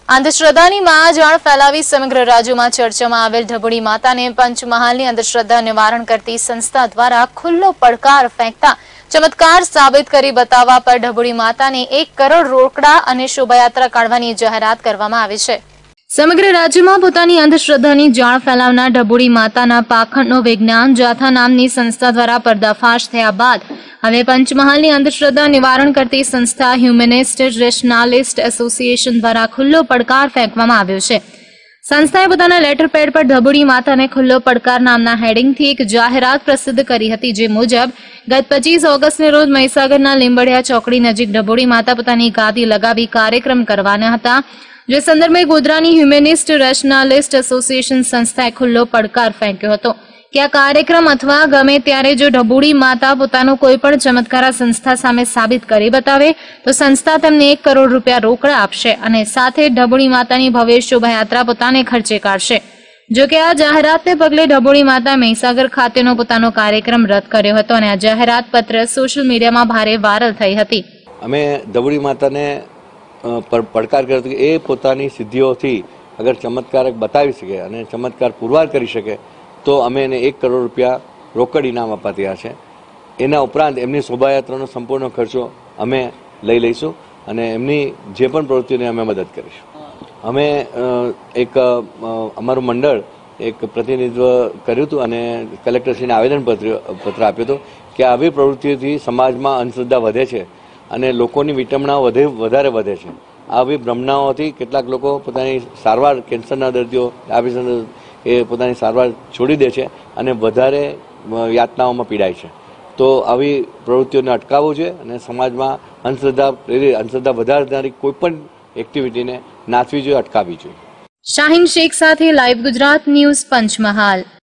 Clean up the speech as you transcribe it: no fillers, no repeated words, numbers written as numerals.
અંધશ્રદ્ધાની માયાજાળ ફેલાવી સમગ્ર રાજ્યમાં ચર્ચામાં આવેલ ઢબુડી માતાને પંચમહાલની અંધશ્રદ્ધા નિવારણ કરતી સંસ્થા દ્વારા ખુલ્લો પડકાર ફેંકતા ચમત્કાર સાબિત કરી બતાવવા પર ઢબુડી માતાને 1 કરોડ રોકડા અને શોભાયાત્રા કાઢવાની જાહેરાત કરવામાં આવી છે। સમગ્ર રાજ્યમાં પોતાની અંધશ્રદ્ધાની જાળ ફેલાવનાર ઢબુડી માતાના પાખંડનો વિજ્ઞાન જાથા નામની સંસ્થા દ્વારા પર્દાફાશ થયા બાદ હવે પંચમહાલની અંધશ્રદ્ધા નિવારણ કરતી સંસ્થા હ્યુમેનિસ્ટ રેશનાલિસ્ટ એસોસિએશન દ્વારા ખુલ્લો પડકાર ફેંકવામાં આવ્યો છે। સંસ્થાએ પોતાના લેટર પેડ પર ઢબુડી માતાને ખુલ્લો પડકાર નામના હેડિંગથી એક જાહેરાત પ્રસિદ્ધ કરી હતી, જે મુજબ ગત 25 ઓગસ્ટને રોજ મહીસાગરના લીંબડિયા ચોકડી નજીક ઢબુડી માતા પોતાની ગાદી લગાવી કાર્યક્રમ કરવાના હતા, જે સંદર્ભે ગોધરાની હ્યુમેનિસ્ટ રેશનાલિસ્ટ એસોસિએશન સંસ્થાએ ખુલ્લો પડકાર ફેંક્યો હતો કે આ કાર્યક્રમ અથવા ગમે ત્યારે જો ઢબુડી માતા પોતાનો કોઈ પણ ચમત્કાર સંસ્થા સામે સાબિત કરી બતાવે તો સંસ્થા તેમને 1 કરોડ રૂપિયા રોકડા આપશે અને સાથે ઢબુડી માતાની ભવ્ય શોભાયાત્રા પોતાને ખર્ચે કાઢશે। જો કે આ જાહેરાતને પગલે ઢબુડી માતા મહીસાગર ખાતેનો પોતાનો કાર્યક્રમ રદ કર્યો હતો અને આ જાહેરાત પત્ર સોશિયલ મીડિયામાં ભારે વાયરલ થઈ હતી। અમે ઢબુડી માતાને પડકાર કર્યો હતો કે એ પોતાની સિદ્ધિઓથી અગર ચમત્કારક બતાવી શકે અને ચમત્કાર પુરવાર કરી શકે તો અમે એને 1 કરોડ રૂપિયા રોકડ ઇનામ આપવા તૈયાર છે। એના ઉપરાંત એમની શોભાયાત્રાનો સંપૂર્ણ ખર્ચો અમે લઈ લઈશું અને એમની જે પણ પ્રવૃત્તિઓને અમે મદદ કરીશું। અમે એક અમારું મંડળ એક પ્રતિનિધિત્વ કર્યું હતું અને કલેક્ટરશ્રીને આવેદનપત્ર આપ્યું હતું કે આવી પ્રવૃત્તિઓથી સમાજમાં અંધશ્રદ્ધા વધે છે અને લોકોની વિટંબણાઓ વધારે વધે છે। આવી ભ્રમણાઓથી કેટલાક લોકો પોતાની સારવાર, કેન્સરના દર્દીઓ, ડાયાબિટીસના એ પોતાની સારવાર છોડી દે છે અને વધારે યાતનાઓમાં પીડાય છે। તો આવી પ્રવૃત્તિઓને અટકાવવું છે અને સમાજમાં અંધશ્રદ્ધા વધારનારી કોઈ પણ એક્ટિવિટીને નાથવી જોઈએ, અટકાવવી જોઈએ। શાહીન શેખ સાથે લાઈવ ગુજરાત ન્યૂઝ, પંચમહાલ।